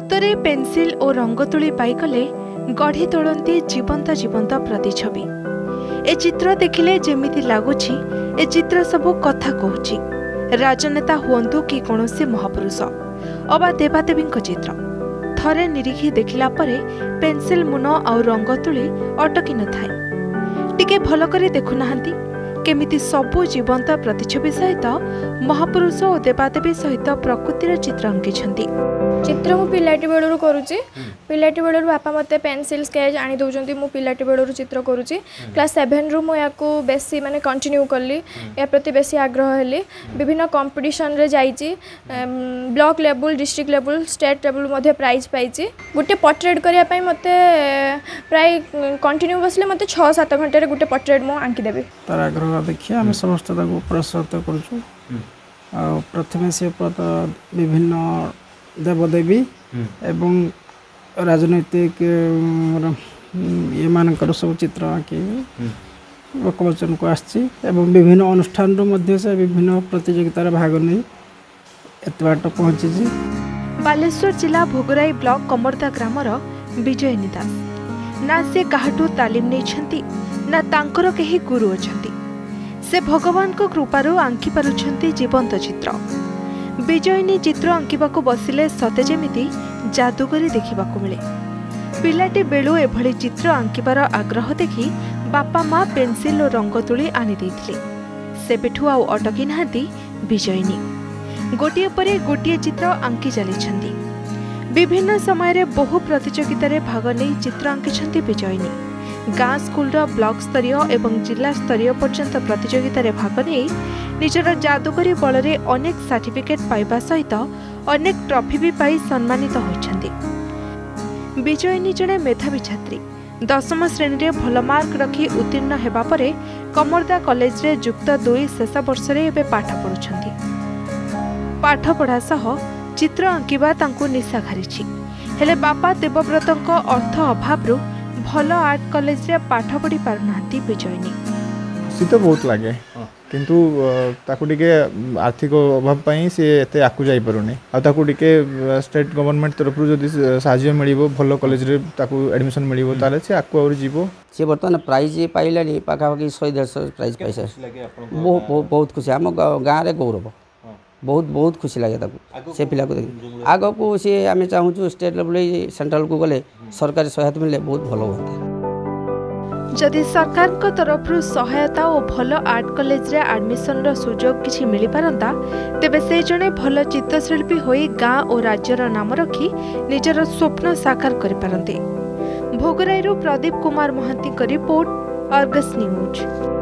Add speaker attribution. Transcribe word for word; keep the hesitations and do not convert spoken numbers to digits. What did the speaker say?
Speaker 1: सतरे पेंसिल और रंगतुली पाईगले गढ़ी तोलती जीवंत जीवंत प्रतिछवि। ए चित्र देखिले जेमिति लागुछि ए चित्र सबु कथा कहूछि। राजनेता हुअंतु कि कौनसी महापुरुष अबा देवादेवी चित्र थरे निरीखी देखिला परे पेंसिल मुन आ रंगतुली अटकी न थाए। टिके भल करे देखु नाहंती केमिति सबु जीवंत प्रतिछवि सहित महापुरुष और देवादेवी सहित प्रकृतिर चित्र अंकिछंती।
Speaker 2: चित्र मु पिलाटी बेलू करुच्ची पिलाटी बेलू बापा मत पेनसिल स्केच आनी दौरान मु पिलाटी बेलू चित्र करुच्ची। क्लास सेभेन रु मुझे बेसी माने कंटिन्यू कली या प्रति बेसी आग्रह हेली। विभिन्न कंपटीशन रे जाइची block level district level state level मध्ये प्राइज पाइची। गोटे पोर्ट्रेट करिया पई मते प्राय कंटिन्यू बसले मते छह सात घंटे रे गोटे पोर्ट्रेट मु आंकी देबी।
Speaker 3: तार आग्रह देखिए आम समस्त प्रोत्साहित करूँ। प्रथम से विभिन्न देवदेवी एवं राजनैतिक ये मानकर सब चित्र आँकी लोकलोचन को आसी एवं विभिन्न अनुष्ठान से विभिन्न प्रतियोगितार भाग नहीं एत बाट पहुँची।
Speaker 1: बालेश्वर जिला भोगराई ब्लॉक कमरदा ग्रामर विजयनी दास ना से काहाटू तालीम नहीं ना तांकर केही गुरु अछंती। से भगवान को कृपारु आंकी पारुछंती जीवंत चित्र। विजयनी चित्र आंकिबाकू बसिले सते जेमिति जादूगरी देखिबाकू मिले। पिलाटी बेलू एभली चित्र आंकिबार आग्रह देखि बापा माँ पेंसिल और रंगतुली आनी देइथिले। सेबेठू आउ अटकी नाहांती विजयनी गोटिए परे गोटिए चित्र आंकी चलीछंती। विभिन्न समय रे बहु प्रतियोगिता रे भाग नै चित्र आंकिछंती विजयनी। गाँ स्कूल ब्लॉक स्तरीय एवं जिला स्तरीय पर्यंत प्रतियोगिता रे भाग नहीं निजर जादूगरी बल रे अनेक सर्टिफिकेट पाइबा सहित अनेक ट्रॉफी भी पाई सम्मानित होइछंती। विजयनी जड़े मेधावी छात्री दशम श्रेणी रे भल मार्क रखी उत्तीर्ण हेबा परे कमरदा कॉलेज रे युक्त दुई शेष वर्ष रे एबे पाठ पढुछंती। पाठ पढ़ा सह चित्र आंकिबा तांकु निशा घारिछि। हेले बापा देवव्रतଙ୍କ अर्थ अभावरु भल आर्ट कॉलेज रे पाठ पढ़ी पारनांती विजयनी।
Speaker 4: सी तो बहुत लगे किंतु ताकू टिके आर्थिक अभाव पई से एते आकु जाई परुनी आ ताकू टिके स्टेट गवर्नमेंट तरफ रु जदी साहाय्य मिलिबो भल कॉलेज रे ताकू एडमिशन मिलिबो ताले से आकु और जीवो।
Speaker 5: से बर्तमान प्राइज पाइलानी पाखा पाखी सौ डेढ़ सौ प्राइज पैसा बहुत खुशी आम गाँव रे गौरव बहुत बहुत खुशी लगे ताकू से पिला को देख आग को सी आम चाहूँ स्टेट लेवल सेंट्रल को गले सरकारी सहायता मिले बहुत भल होता।
Speaker 1: जदि सरकार को तरफ सहायता और भल आर्ट कॉलेज रे एडमिशन रो सुजोग किछि मिली पारंता तेबे से जने भल चित्रशिल्पी होई गाँ और राज्यर नाम रखी निजर स्वप्न साकार करि पारंते। भोगराईरू प्रदीप कुमार महांती को रिपोर्ट अर्गस न्यूज।